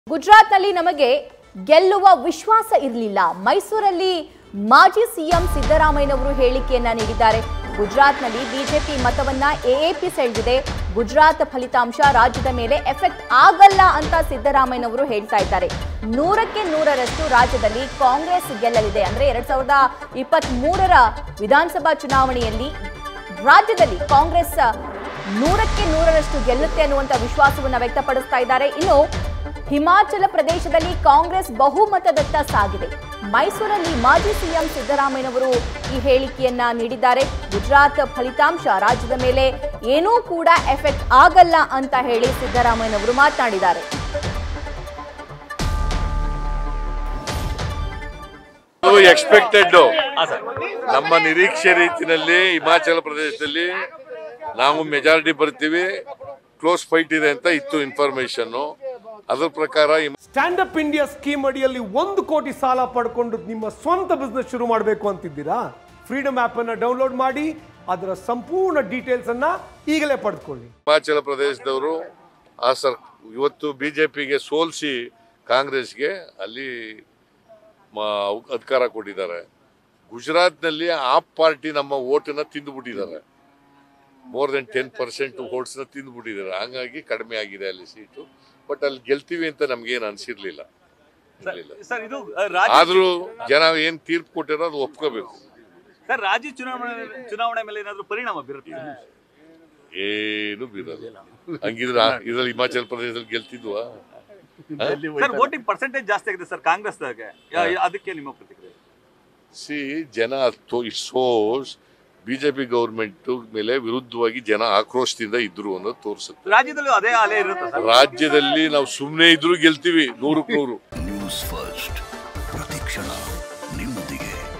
ಗುಜರಾತ್ನಲ್ಲಿ ನಮಗೆ ಗೆಲ್ಲುವ ವಿಶ್ವಾಸ ಇರಲಿಲ್ಲ. ಮೈಸೂರಲ್ಲಿ ಮಾಜಿ ಸಿಎಂ ಸಿದ್ದರಾಮಯ್ಯನವರು ಹೇಳಿಕೆಯನ್ನ ನೀಡಿದ್ದಾರೆ. ಗುಜರಾತ್ನಲ್ಲಿ ಬಿಜೆಪಿ ಮತವನ್ನ ಎಎಪಿ ಸೆಳೆದಿದೆ. ಗುಜರಾತ್ ಫಲಿತಾಂಶ ರಾಜ್ಯದ ಮೇಲೆ ಎಫೆಕ್ಟ್ ಆಗಲ್ಲ ಅಂತ ಸಿದ್ದರಾಮಯ್ಯನವರು ಹೇಳ್ತಾ ಇದ್ದಾರೆ. 100ಕ್ಕೆ 100ರಷ್ಟು ರಾಜ್ಯದಲ್ಲಿ ಕಾಂಗ್ರೆಸ್ ಗೆಲ್ಲಲಿದೆ. ಅಂದ್ರೆ 2023ರ ವಿಧಾನಸಭಾ ಚುನಾವಣೆಯಲ್ಲಿ ರಾಜ್ಯದಲ್ಲಿ ಕಾಂಗ್ರೆಸ್ 100ಕ್ಕೆ 100ರಷ್ಟು ಗೆಲ್ಲುತ್ತೆ ಅನ್ನುವಂತ ವಿಶ್ವಾಸವನ್ನ ವ್ಯಕ್ತಪಡಿಸ್ತಾ ಇದ್ದಾರೆ. ಇನ್ನು ಹಿಮಾಚಲ ಪ್ರದೇಶದಲ್ಲಿ ಕಾಂಗ್ರೆಸ್ ಬಹುಮತದತ್ತ ಸಾಗಿದೆ. ಮೈಸೂರಲ್ಲಿ ಮಾಜಿ ಸಿಎಂ ಸಿದ್ದರಾಮಯ್ಯನವರು ಈ ಹೇಳಿಕೆಯನ್ನ ನೀಡಿದ್ದಾರೆ. ಗುಜರಾತ್ ಫಲಿತಾಂಶ ರಾಜ್ಯದ ಮೇಲೆ ಏನೂ ಕೂಡ ಎಫೆಕ್ಟ್ ಆಗಲ್ಲ ಅಂತ ಹೇಳಿ ಸಿದ್ದರಾಮಯ್ಯನವರು ಮಾತನಾಡಿದ್ದಾರೆ. ಎಕ್ಸ್ಪೆಕ್ಟೆಡ್ ನಮ್ಮ ನಿರೀಕ್ಷೆ ರೀತಿಯಲ್ಲಿ ಹಿಮಾಚಲ ಪ್ರದೇಶದಲ್ಲಿ ನಾವು ಮೆಜಾರಿಟಿ ಬರ್ತೀವಿ, ಕ್ಲೋಸ್ ಫೈಟ್ ಇದೆ ಅಂತ ಇತ್ತು ಇನ್ಫಾರ್ಮೇಶನ್. ಅದರ ಪ್ರಕಾರ ಸ್ಟ್ಯಾಂಡ್ ಅಪ್ ಇಂಡಿಯಾ ಸ್ಕೀಮ್ ಅಡಿಯಲ್ಲಿ 1 ಕೋಟಿ ಸಾಲ ಪಡ್ಕೊಂಡು ನಿಮ್ಮ ಸ್ವಂತ ಬಿಸ್ನೆಸ್ ಶುರು ಮಾಡಬೇಕು ಅಂತಿದ್ದೀರಾ? ಫ್ರೀಡಮ್ ಆಪ್ ಅನ್ನು ಡೌನ್ಲೋಡ್ ಮಾಡಿ ಅದರ ಸಂಪೂರ್ಣ ಡೀಟೇಲ್ಸ್ ಅನ್ನ ಈಗಲೇ ಪಡೆದುಕೊಳ್ಳಿ. ಹಿಮಾಚಲ ಪ್ರದೇಶದವರು ಇವತ್ತು ಬಿಜೆಪಿಗೆ ಸೋಲಿಸಿ ಕಾಂಗ್ರೆಸ್ಗೆ ಅಲ್ಲಿ ಅಧಿಕಾರ ಕೊಟ್ಟಿದ್ದಾರೆ. ಗುಜರಾತ್ನಲ್ಲಿ ಆಪ್ ಪಾರ್ಟಿ ನಮ್ಮ ಓಟನ್ನ ತಿಂದುಬಿಟ್ಟಿದ್ದಾರೆ. More than 10% ವೋಟ್ಸ್ನ ತಿಂದುಬಿಟ್ಟಿದ್ದಾರೆ. ಹಾಗಾಗಿ ಕಡಿಮೆ ಆಗಿದೆ ಅಲ್ಲಿ ಸೀಟು. ಬಟ್ ಅಲ್ಲಿ ಗೆಲ್ತೀವಿ ಅಂತ ನಮ್ಗೇನು ಅನ್ಸಿರ್ಲಿಲ್ಲ. ಆದ್ರೂ ಜನ ಏನ್ ತೀರ್ಪು ಕೊಟ್ಟಿರೋ ಅದು ಒಪ್ಕೋಬೇಕು. ಸರ್, ರಾಜ್ಯ ಚುನಾವಣೆ ಮೇಲೆ ಏನಾದ್ರು ಪರಿಣಾಮ ಬೀರುತ್ತೆ? ಏನು ಬೀರಲ್ಲ. ಹಂಗಿದ್ರೆ ಇದ್ರಲ್ಲಿ ಹಿಮಾಚಲ ಪ್ರದೇಶದಲ್ಲಿ ಗೆಲ್ತಿದ್ವಾ? ಸರ್, ವೋಟಿಂಗ್ ಪರ್ಸೆಂಟೇಜ್ ಜಾಸ್ತಿ ಆಗಿದೆ ಸರ್ ಕಾಂಗ್ರೆಸ್. ಅದಕ್ಕೆ ನಿಮ್ಮ ಪ್ರತಿಕ್ರಿಯೆ? ಜನ ಸೋಸ್ ಬಿಜೆಪಿ ಗವರ್ಮೆಂಟ್ ಮೇಲೆ ವಿರುದ್ಧವಾಗಿ ಜನ ಆಕ್ರೋಶದಿಂದ ಇದ್ರು ಅನ್ನೋದು ತೋರಿಸುತ್ತೆ. ರಾಜ್ಯದಲ್ಲೂ ಅದೇ ಅಲೆ ಇರುತ್ತೆ. ರಾಜ್ಯದಲ್ಲಿ ನಾವು ಸುಮ್ಮನೆ ಇದ್ರು ಗೆಲ್ತೀವಿ 100ಕ್ಕೆ 100. ನ್ಯೂಸ್ ಫಸ್ಟ್ ಪ್ರತಿಕ್ಷಣ ನಿಮ್ಮೊಂದಿಗೆ.